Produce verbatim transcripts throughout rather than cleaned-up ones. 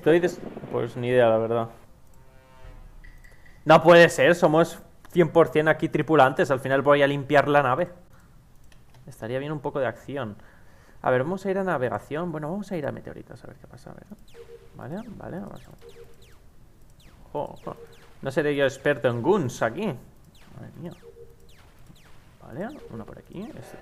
Estoy des... Pues ni idea, la verdad. No puede ser, somos cien por cien aquí tripulantes. Al final voy a limpiar la nave. Estaría bien un poco de acción. A ver, vamos a ir a navegación. Bueno, vamos a ir a meteoritos a ver qué pasa. A ver. Vale, vale, vamos a ver. Ojo, ojo. No seré yo experto en guns aquí. Madre mía. Vale, uno por aquí. Este.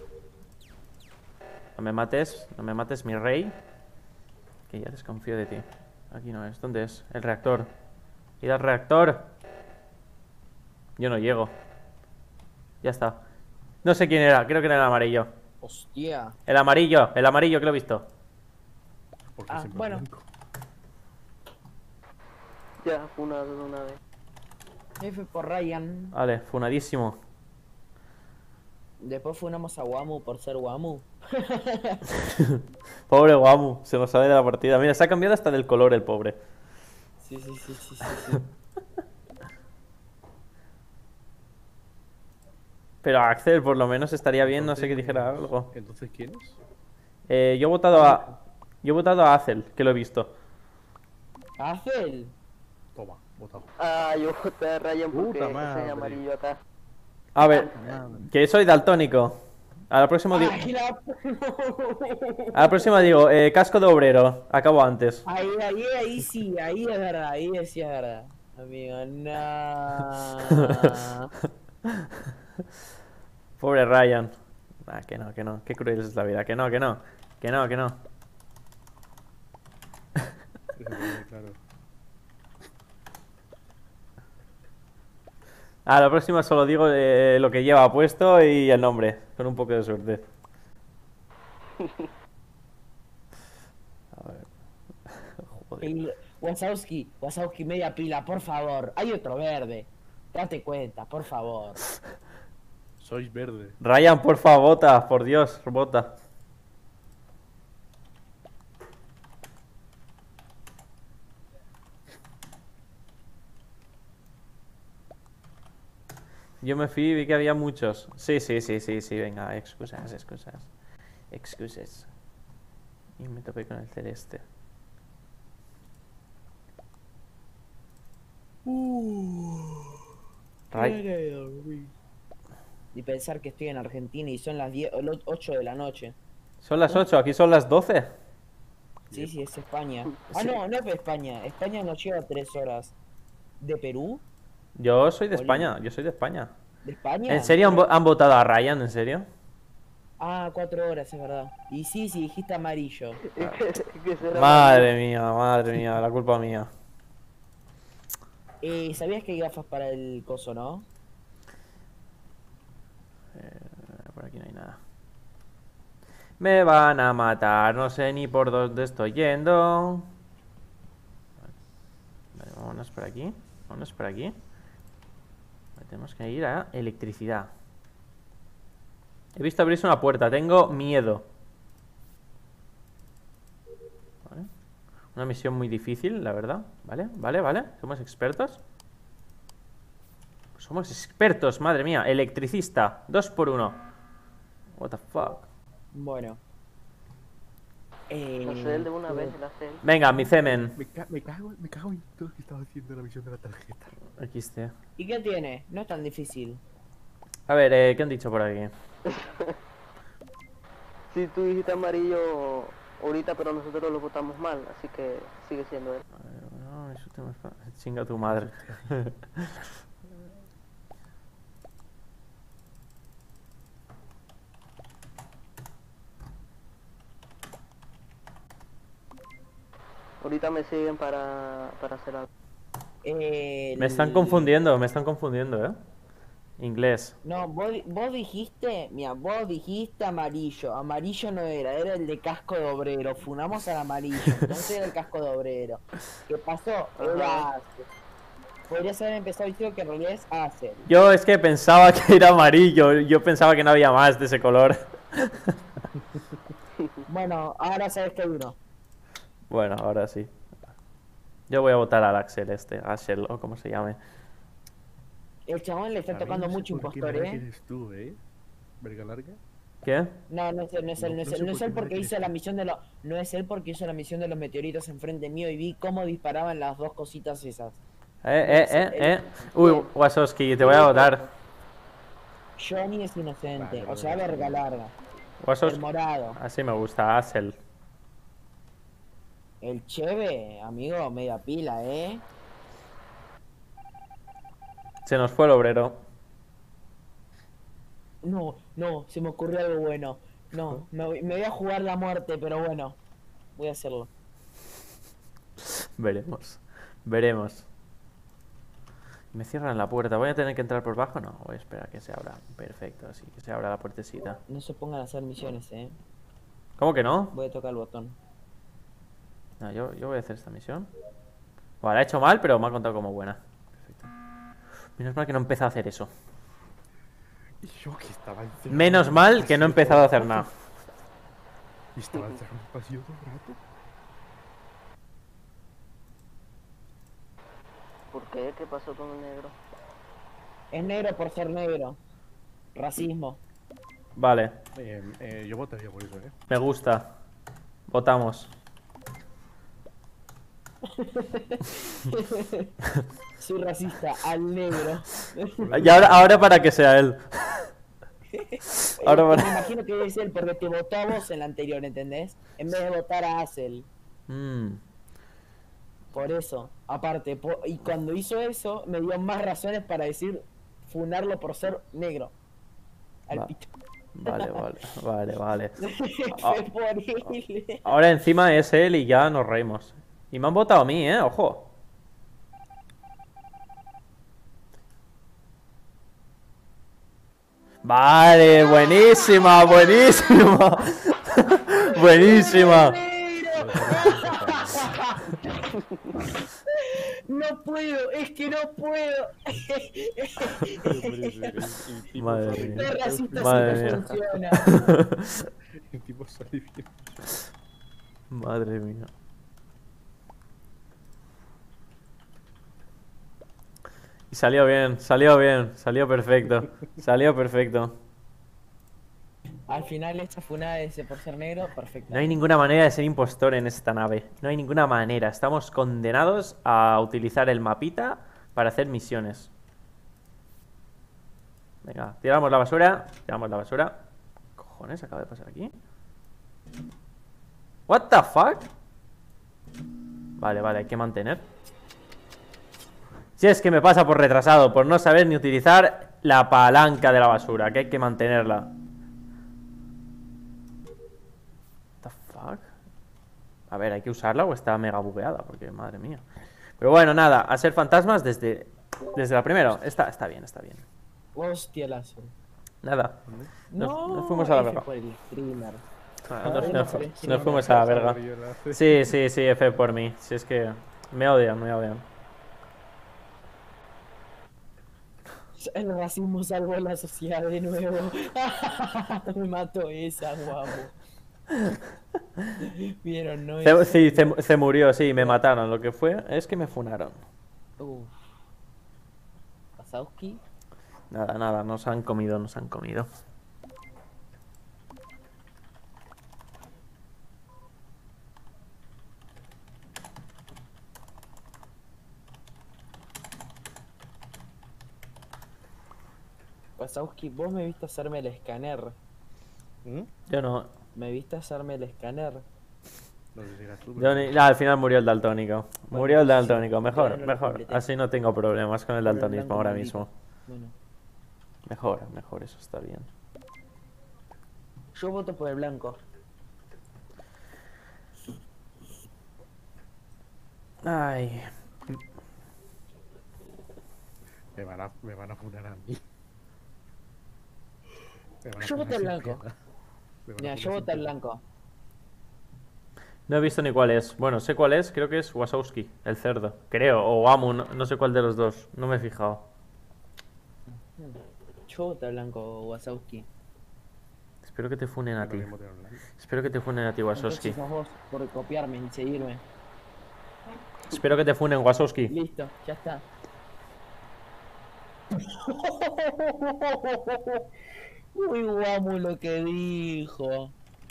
No me mates, no me mates, mi rey. Que ya desconfío de ti. Aquí no es. ¿Dónde es? El reactor. Ir al reactor. Yo no llego. Ya está. No sé quién era, creo que era el amarillo. Hostia. El amarillo, el amarillo que lo he visto. Porque Ah, siempre bueno. blanco. Ya, una de una vez. F por Ryan. Vale, funadísimo. Después funamos a Wamu por ser Wamu. Pobre Guamu, se nos sale de la partida. Mira, se ha cambiado hasta del color el pobre. Sí, sí, sí, sí, sí, sí. Pero Axel, por lo menos estaría bien, no sé que dijera algo. Entonces, ¿quién es? Eh, yo he votado a... Yo he votado a Axel, que lo he visto. Ángel. Toma, votado. Ah, yo voté a Ryan porque Puta ese madre. es amarillo acá. A ver, Madre. que soy daltónico. A la próxima digo... Ay, la... A la próxima digo, eh, casco de obrero. Acabo antes. Ahí, ahí, ahí sí, ahí es verdad, ahí sí es verdad. Amigo, no. Pobre Ryan. Ah, que no, que no. Qué cruel es la vida. Que no, que no. Que no, que no. Claro. A la próxima solo digo eh, lo que lleva puesto y el nombre. Con un poco de suerte. A ver. Joder. El- Wazowski, Wazowski, media pila, por favor. Hay otro verde. Date cuenta, por favor. Sois verde. Ryan, porfa, vota. Por Dios, vota. Yo me fui y vi que había muchos. Sí, sí, sí, sí, sí, venga, excusas, excusas. Excuses. Y me topé con el celeste. Ray- Y pensar que estoy en Argentina y son las diez, ocho de la noche. Son las ocho, aquí son las doce. Sí, sí, es España. Ah, Sí. no, no es España. España nos lleva tres horas. ¿De Perú? Yo soy de Oli. España, yo soy de España. ¿De España? ¿En serio han, vo- han votado a Ryan? ¿En serio? Ah, cuatro horas, es verdad. Y sí, sí, dijiste amarillo. Es que, es que será Madre mía, madre mía, la culpa mía. Eh, ¿sabías que hay gafas para el coso, no? Eh, por aquí no hay nada. Me van a matar, no sé ni por dónde estoy yendo. Vale, vámonos por aquí. Vámonos por aquí. Vale, tenemos que ir a electricidad. He visto abrirse una puerta, tengo miedo. Vale. Una misión muy difícil, la verdad. Vale, vale, vale. Somos expertos. Somos expertos, madre mía. Electricista, dos por uno. What the fuck. Bueno. Eh, No sé, el de una vez, el hace él. Venga, mi semen. Me, ca me cago, me cago en todo lo que estaba haciendo la misión de la tarjeta. Aquí está. ¿Y qué tiene? No es tan difícil. A ver, eh, ¿qué han dicho por aquí? Sí, tú dijiste amarillo ahorita, pero nosotros lo votamos mal, así que sigue siendo él. A ver, no, eso te me fa- Chinga tu madre. Ahorita me siguen para, para hacer algo. Eh, Me están confundiendo, me están confundiendo, ¿eh? Inglés. No, vos, di- vos dijiste, mira, vos dijiste amarillo. Amarillo no era, era el de casco de obrero. Funamos al amarillo, entonces era el casco de obrero. ¿Qué pasó? Era Acer. Podrías haber empezado diciendo que en realidad es Acer. Yo es que pensaba que era amarillo. Yo pensaba que no había más de ese color. Bueno, ahora sabes que hay uno. Bueno, ahora sí. Yo voy a votar al Axel este, Axel o como se llame. El chabón le está A mí tocando no sé mucho por qué impostor, me da que ¿eh? eres tú, ¿eh? Verga larga. ¿Qué? No, no es él, no es él, no, No- es no él, sé no es por él qué porque nadie hizo quiere la estar. misión de los... No es él porque hizo la misión de los meteoritos enfrente mío y vi cómo disparaban las dos cositas esas. Eh, No eh, es él, eh, él- eh. Uy, Bien. Wasowski, te voy a votar. Johnny es inocente, Vale, o sea, vale, verga vale. larga. El Wasowski. morado. Así me gusta, Asel. El Cheve, amigo, media pila, ¿eh? Se nos fue el obrero. No, no, se me ocurrió algo bueno. No, me, voy- me voy a jugar la muerte, pero bueno, voy a hacerlo. Veremos. Veremos. Me cierran la puerta. ¿Voy a tener que entrar por bajo? No, voy a esperar a que se abra. Perfecto, así que se abra la puertecita. No se pongan a hacer misiones, ¿eh? ¿Cómo que no? Voy a tocar el botón. No, yo, yo voy a hacer esta misión. Bueno, la he hecho mal, pero me ha contado como buena. Perfecto. Menos mal que no he empezado a hacer eso. Y yo que estaba encerrado. Menos mal que no he empezado a hacer nada. Y estaba encerrado en el pasillo todo el rato. ¿Por qué? ¿Qué pasó con el negro? Es negro por ser negro. Racismo. Vale, Eh, eh, yo votaría por eso, ¿eh? me gusta. Votamos. Soy racista al negro. Y ahora, ahora para que sea él. Ahora Eh, Me para... imagino que es él porque te votó a vos en la anterior, ¿entendés? En vez de votar a Asel. Mm, Por eso, aparte, po- y cuando hizo eso, me dio más razones para decir funarlo por ser negro. Al Va. pito. vale, vale, vale, vale. Fue por él. Ahora encima es él y ya nos reímos. Y me han votado a mí, ¿eh? Ojo. Vale, buenísima, buenísima. Buenísima. No puedo, es que no puedo. Madre mía. Ser racista Madre siempre mía. funciona. El tipo sale bien. Madre mía. Y salió bien, salió bien, salió perfecto. Salió perfecto. Al final esta funada de ese por ser negro, perfecto. No hay ninguna manera de ser impostor en esta nave. No hay ninguna manera. Estamos condenados a utilizar el mapita para hacer misiones. Venga, tiramos la basura. Tiramos la basura. ¿Qué cojones acaba de pasar aquí? What the fuck? Vale, vale, hay que mantener. Si es que me pasa por retrasado, por no saber ni utilizar la palanca de la basura, que hay que mantenerla. What the fuck? A ver, ¿hay que usarla o está mega bugueada? Porque, madre mía. Pero bueno, nada, a ser fantasmas desde, desde la primera. Está, está bien, está bien. Hostia, lazo. Nada. Nos, No, nos fuimos a la F verga. por el streamer. Ah, Nos, no nos- sé, nos sí, no, fuimos a la verga. Sí. Sí, sí, sí, F por mí. Si es que me odian, me odian. El racismo salvó a la sociedad de nuevo. Me mató esa, guapo. Vieron, ¿no? Se- Eso. sí, se, se murió, sí, me mataron. Lo que fue es que me funaron. Uf. Wazowski. Nada, nada, nos han comido, nos han comido. Wazowski, vos me viste hacerme el escáner. ¿Mm? Yo no. Me viste hacerme el escáner. No sé si eras tú, Yo pero... ni- ah, al final murió el daltónico. Bueno, Murió el sí, daltónico, yo mejor, no lo mejor. completé. Así no tengo problemas con el Por el daltonismo blanco ahora maldito. mismo. Bueno, Mejor, mejor, eso está bien. yo voto por el blanco. Ay, Me van a, me van a funar a mí. Me van a Yo funar voto al sin blanco. piedad. Me van a Mira, funar yo sin voto al piedad. blanco. no he visto ni cuál es. Bueno, sé cuál es, creo que es Wazowski, el cerdo. Creo, o Amu, no, no sé cuál de los dos. No me he fijado. Yo voto al blanco, Wazowski. Espero que te funen a Yo ti. también voté online. Espero que te funen a ti, Wazowski. Entonces sos vos por copiarme y seguirme. Espero que te funen, Wazowski. Listo, ya está. Uy, guamo lo que dijo.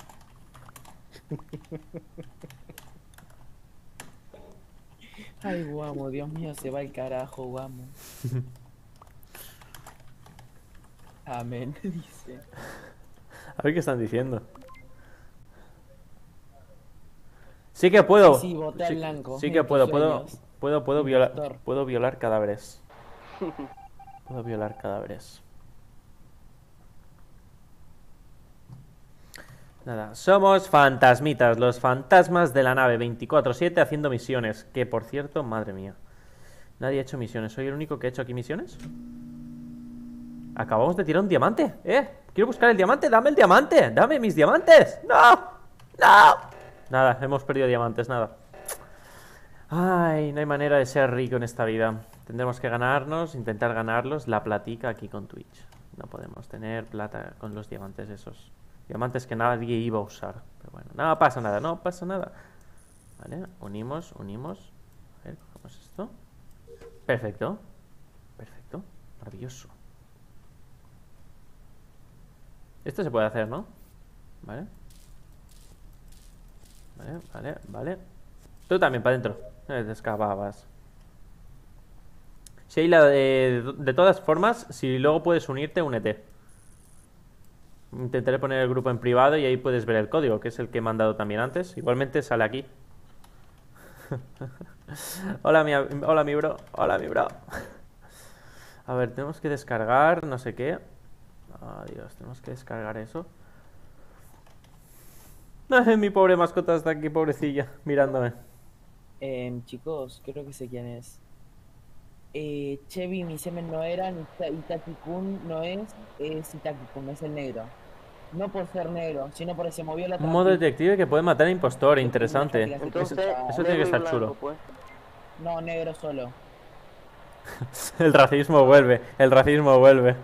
Ay, guamo, Dios mío, se va el carajo, guamo. Amén, dice. A ver qué están diciendo. Sí que puedo. Sí, sí, voté al Sí, blanco, sí en que tus puedo, puedo, sueños. puedo, puedo violar, Impostor. puedo violar cadáveres. Puedo violar cadáveres. Nada, somos fantasmitas, los fantasmas de la nave veinticuatro siete haciendo misiones. Que por cierto, madre mía. Nadie ha hecho misiones. ¿Soy el único que ha hecho aquí misiones? Acabamos de tirar un diamante, ¿eh? Quiero buscar el diamante, dame el diamante. Dame mis diamantes. No, no. Nada, hemos perdido diamantes, nada. Ay, no hay manera de ser rico en esta vida. Tendremos que ganarnos, intentar ganarlos la platica aquí con Twitch. No podemos tener plata con los diamantes esos. Diamantes que nadie iba a usar. Pero bueno, no pasa nada, no pasa nada. Vale, unimos, unimos. A ver, cogemos esto. Perfecto. Perfecto. Maravilloso. Esto se puede hacer, ¿no? Vale. Vale, vale, vale. Tú también, para adentro. Eh, te escapabas. Sheila, de, de todas formas, si luego puedes unirte, únete. Intentaré poner el grupo en privado y ahí puedes ver el código, que es el que he mandado también antes. Igualmente sale aquí. Hola, mi, hola, mi bro. Hola, mi bro. A ver, tenemos que descargar no sé qué. Oh, Dios, tenemos que descargar eso. Ay, mi pobre mascota está aquí, pobrecilla, mirándome. Eh, chicos, creo que sé quién es. Eh, Chevy, mi semen no era, ni Ta- Itaki-kun no es, es Itaki-kun, es el negro. No por ser negro, sino porque se movió la Un modo trampita. detective que puede matar a impostor, interesante. Entonces, Eso tiene que negro y estar blanco, chulo. pues. No, negro solo. El racismo vuelve, el racismo vuelve.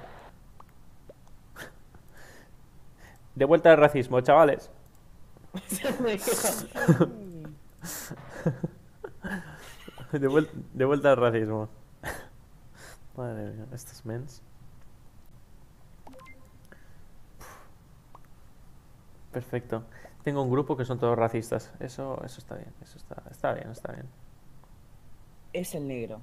De vuelta al racismo, chavales. De, vuel- de vuelta al racismo. Madre mía, estos mens. Perfecto. Tengo un grupo que son todos racistas. Eso, eso está bien, eso está, está bien, está bien. Es el negro.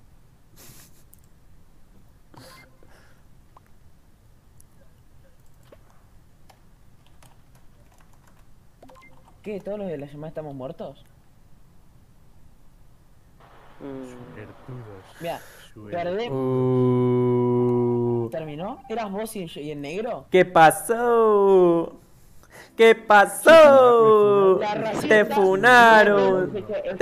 ¿Qué? ¿Todos los de la llamada estamos muertos? Mm, Suertudos. Mira, Suertudos. perdé. Uh, ¿Terminó? ¿Eras vos y el, y el negro? ¿Qué pasó? ¿Qué pasó? La racista- Te funaron.